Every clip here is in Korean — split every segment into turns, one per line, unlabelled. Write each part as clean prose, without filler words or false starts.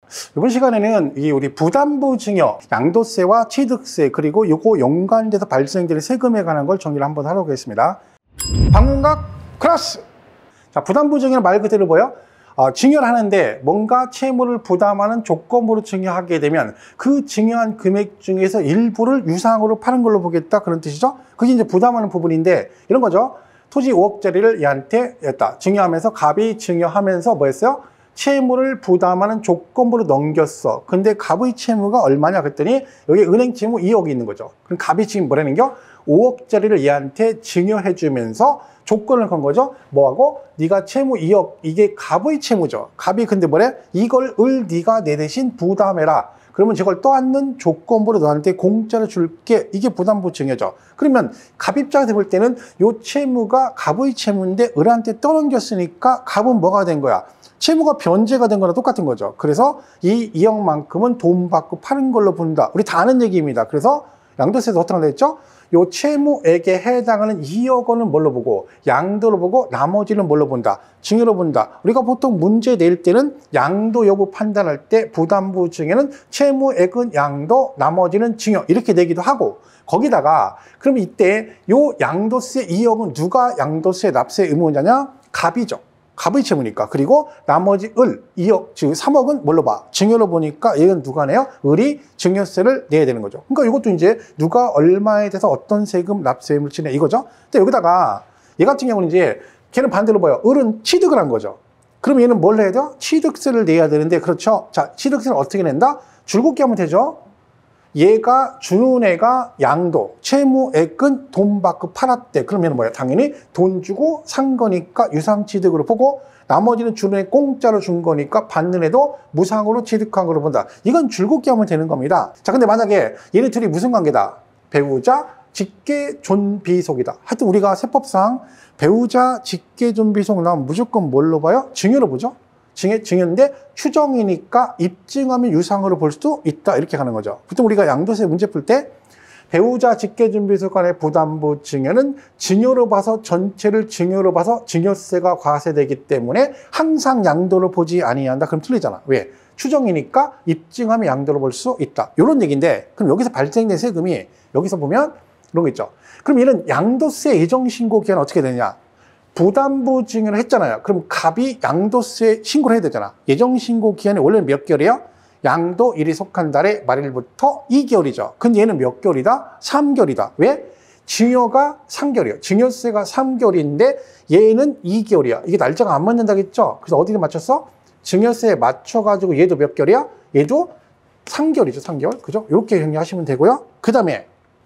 이번 시간에는 이 우리 부담부 증여, 양도세와 취득세, 그리고 요거 연관돼서 발생되는 세금에 관한 걸 정리를 한번 하도록 하겠습니다. 방문각 클래스! 자, 부담부 증여는 말 그대로 뭐예요? 증여를 하는데 뭔가 채무를 부담하는 조건으로 증여하게 되면 그 증여한 금액 중에서 일부를 유상으로 파는 걸로 보겠다, 그런 뜻이죠. 그게 이제 부담하는 부분인데 이런 거죠. 토지 5억짜리를 얘한테 였다. 증여하면서 갑이 증여하면서 뭐 했어요? 채무를 부담하는 조건부로 넘겼어. 근데 갑의 채무가 얼마냐 그랬더니 여기 은행 채무 2억이 있는 거죠. 그럼 갑이 지금 뭐라는 겨? 5억짜리를 얘한테 증여해 주면서 조건을 건 거죠. 뭐하고? 네가 채무 2억, 이게 갑의 채무죠. 갑이 근데 뭐래? 이걸 네가 내 대신 부담해라. 그러면 저걸 떠안는 조건부로 너한테 공짜로 줄게. 이게 부담부 증여죠. 그러면 갑 입장에서 볼 때는 요 채무가 갑의 채무인데 을한테 떠넘겼으니까 갑은 뭐가 된 거야? 채무가 변제가 된 거랑 똑같은 거죠. 그래서 이 2억만큼은 돈 받고 파는 걸로 본다. 우리 다 아는 얘기입니다. 그래서 양도세에서 어떻게 됐죠? 요 채무액에 해당하는 2억 원은 뭘로 보고, 양도로 보고, 나머지는 뭘로 본다? 증여로 본다. 우리가 보통 문제 낼 때는 양도 여부 판단할 때 부담부 증여는 채무액은 양도, 나머지는 증여, 이렇게 내기도 하고, 거기다가 그럼 이때 요 양도세 2억은 누가 양도세 납세 의무자냐? 갑이죠. 갑의 채무니까. 그리고 나머지 2억, 즉 3억은 뭘로 봐? 증여로 보니까 얘는 누가 내요? 을이 증여세를 내야 되는 거죠. 그러니까 이것도 이제 누가 얼마에 대해서 어떤 세금, 납세 의무를 지내 이거죠. 근데 여기다가 얘 같은 경우는 이제 걔는 반대로 봐요. 을은 취득을 한 거죠. 그럼 얘는 뭘 내야 돼요? 취득세를 내야 되는데, 그렇죠. 자, 취득세는 어떻게 낸다? 줄곧기 하면 되죠. 얘가 주는 애가 양도, 채무액은 돈 받고 팔았대. 그러면 뭐야? 당연히 돈 주고 산 거니까 유상취득으로 보고, 나머지는 주는 애 공짜로 준 거니까 받는 애도 무상으로 취득한 걸로 본다. 이건 줄곧기 하면 되는 겁니다. 자, 근데 만약에 얘네 둘이 무슨 관계다? 배우자, 직계, 존비속이다. 하여튼 우리가 세법상 배우자, 직계, 존비속 나오면 무조건 뭘로 봐요? 증여로 보죠. 증여인데 추정이니까 입증하면 유상으로 볼 수도 있다, 이렇게 가는 거죠. 보통 우리가 양도세 문제 풀 때 배우자 직계준비소 간의 부담부 증여는 증여로 봐서 전체를 증여로 봐서 증여세가 과세되기 때문에 항상 양도로 보지 아니한다. 그럼 틀리잖아. 왜? 추정이니까 입증하면 양도로 볼 수 있다. 이런 얘기인데, 그럼 여기서 발생된 세금이 여기서 보면 이런 거 있죠. 그럼 얘는 양도세 예정신고 기한은 어떻게 되냐? 부담부 증여를 했잖아요. 그럼 갑이 양도세 신고를 해야 되잖아. 예정신고 기한이 원래는 몇 개월이에요? 양도일이 속한 달의 말일부터 2개월이죠. 근데 얘는 몇 개월이다? 3개월이다. 왜? 증여가 3개월이에요. 증여세가 3개월인데 얘는 2개월이야. 이게 날짜가 안 맞는다겠죠? 그래서 어디를 맞췄어? 증여세에 맞춰가지고 얘도 몇 개월이야? 얘도 3개월이죠. 3개월. 그죠? 이렇게 정리하시면 되고요. 그 다음에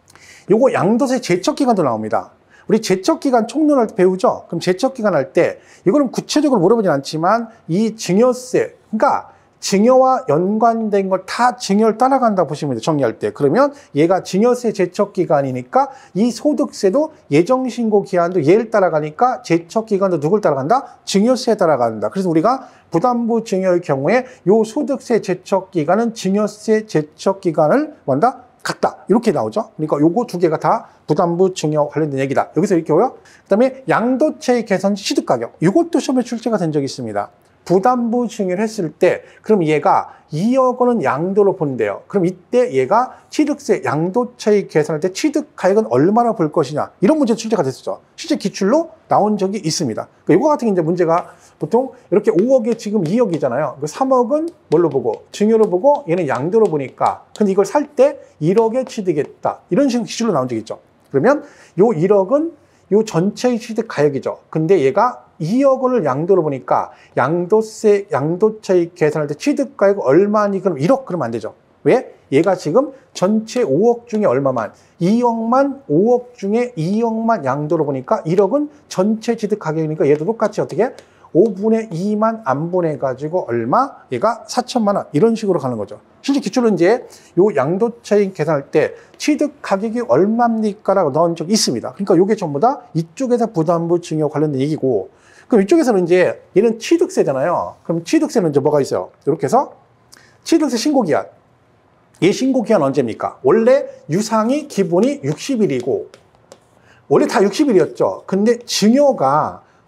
요거 양도세 제척기간도 나옵니다. 우리 제척기간 총론할 때 배우죠? 그럼 제척기간 할 때 이거는 구체적으로 물어보진 않지만 이 증여세, 그러니까 증여와 연관된 걸 다 증여를 따라간다 보시면 돼요. 정리할 때. 그러면 얘가 증여세 제척기간이니까 이 소득세도 예정신고 기한도 얘를 따라가니까 제척기간도 누굴 따라간다? 증여세에 따라간다. 그래서 우리가 부담부 증여의 경우에 요 소득세 제척기간은 증여세 제척기간을 뭔다? 같다. 이렇게 나오죠. 그러니까 요거 두 개가 다 부담부 증여 관련된 얘기다. 여기서 이렇게 오요. 그 다음에 양도채 개선 취득가격. 이것도 시험에 출제가 된 적이 있습니다. 부담부 증여를 했을 때 그럼 얘가 2억 원은 양도로 본대요. 그럼 이때 얘가 취득세 양도차익 계산할 때 취득가액은 얼마나 볼 것이냐, 이런 문제 출제가 됐었죠. 실제 기출로 나온 적이 있습니다. 그러니까 이거 같은 게 이제 문제가 보통 이렇게 5억에 지금 2억이잖아요. 그 3억은 뭘로 보고? 증여로 보고 얘는 양도로 보니까, 근데 이걸 살 때 1억에 취득했다, 이런 식으로 기출로 나온 적이 있죠. 그러면 요 1억은 요 전체의 취득 가액이죠. 근데 얘가 2억 원을 양도로 보니까 양도세, 양도차익 계산할 때 취득가액 얼마니? 그럼 1억 그러면 안 되죠. 왜? 얘가 지금 전체 5억 중에 얼마만? 2억만, 5억 중에 2억만 양도로 보니까 1억은 전체 취득 가격이니까 얘도 똑같이 어떻게? 5분의 2만 안분해가지고 얼마? 얘가 4천만 원. 이런 식으로 가는 거죠. 실제 기출은 이제 요 양도차익 계산할 때 취득 가격이 얼마입니까? 라고 넣은 적이 있습니다. 그러니까 요게 전부 다 이쪽에서 부담부 증여 관련된 얘기고, 그럼 이쪽에서는 이제 얘는 취득세잖아요. 그럼 취득세는 이제 뭐가 있어요? 이렇게 해서 취득세 신고기한. 얘 신고기한 언제입니까? 원래 유상이 기본이 60일이고, 원래 다 60일이었죠. 근데 증여가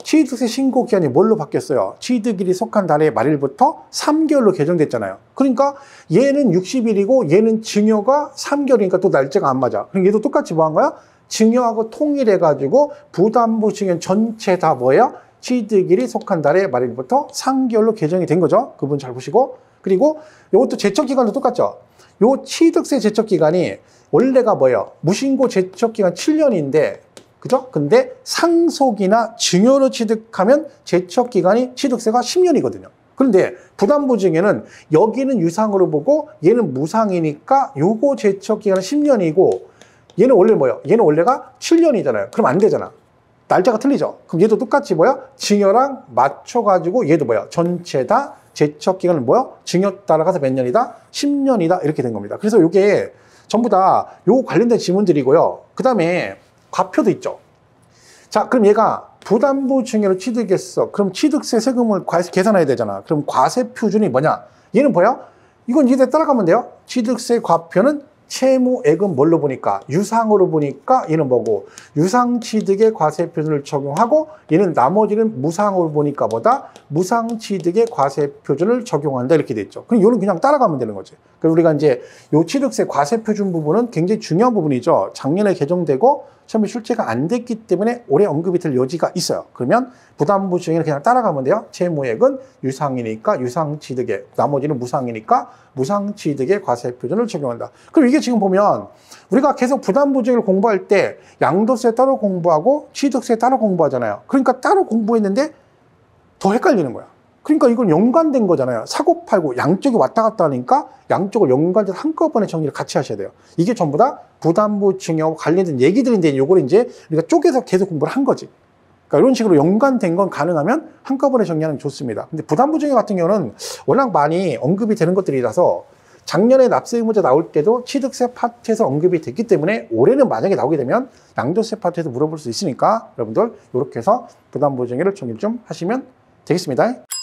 취득세 신고 기한이 뭘로 바뀌었어요? 취득일이 속한 달의 말일부터 3개월로 개정됐잖아요. 그러니까 얘는 60일이고 얘는 증여가 3개월이니까 또 날짜가 안 맞아. 그럼 얘도 똑같이 뭐 한 거야? 증여하고 통일해가지고 부담부 증여 전체 다 뭐예요? 취득일이 속한 달의 말일부터 3개월로 개정이 된 거죠. 그 부분 잘 보시고. 그리고 이것도 제척기간도 똑같죠. 요 취득세 제척기간이 원래가 뭐예요? 무신고 제척기간 7년인데 그죠? 근데 상속이나 증여로 취득하면 제척기간이 취득세가 10년이거든요. 그런데 부담부 증여는 여기는 유상으로 보고 얘는 무상이니까 요거 제척기간은 10년이고 얘는 원래 뭐예요? 얘는 원래가 7년이잖아요. 그럼 안 되잖아. 날짜가 틀리죠? 그럼 얘도 똑같이 뭐야? 증여랑 맞춰가지고 얘도 뭐야? 전체 다 제척기간은 뭐야? 증여 따라가서 몇 년이다? 10년이다. 이렇게 된 겁니다. 그래서 이게 전부 다 요 관련된 지문들이고요. 그 다음에 과표도 있죠. 자, 그럼 얘가 부담부 증여로 취득했어. 그럼 취득세 세금을 계산해야 되잖아. 그럼 과세 표준이 뭐냐? 얘는 뭐야? 이건 이제 따라가면 돼요. 취득세 과표는 채무액은 뭘로 보니까? 유상으로 보니까 얘는 뭐고? 유상취득의 과세 표준을 적용하고 얘는 나머지는 무상으로 보니까 뭐다? 무상취득의 과세 표준을 적용한다 이렇게 돼 있죠. 그럼 이거는 그냥 따라가면 되는 거지. 그럼 우리가 이제 요 취득세 과세 표준 부분은 굉장히 중요한 부분이죠. 작년에 개정되고 시험에 출제가 안 됐기 때문에 올해 언급이 될 여지가 있어요. 그러면 부담부 증여는 그냥 따라가면 돼요. 채무액은 유상이니까 유상취득에, 나머지는 무상이니까 무상취득의 과세 표준을 적용한다. 그럼 이게 지금 보면 우리가 계속 부담부 증여를 공부할 때 양도세 따로 공부하고 취득세 따로 공부하잖아요. 그러니까 따로 공부했는데 더 헷갈리는 거야. 그러니까 이건 연관된 거잖아요. 사고 팔고 양쪽이 왔다 갔다 하니까 양쪽을 연관돼서 한꺼번에 정리를 같이 하셔야 돼요. 이게 전부 다 부담부 증여와 관련된 얘기들인데 요걸 이제 우리가 쪼개서 계속 공부를 한 거지. 그러니까 이런 식으로 연관된 건 가능하면 한꺼번에 정리하는 게 좋습니다. 근데 부담부 증여 같은 경우는 워낙 많이 언급이 되는 것들이라서 작년에 납세 의무자 나올 때도 취득세 파트에서 언급이 됐기 때문에 올해는 만약에 나오게 되면 양도세 파트에서 물어볼 수 있으니까 여러분들 이렇게 해서 부담부 증여를 정리 좀 하시면 되겠습니다.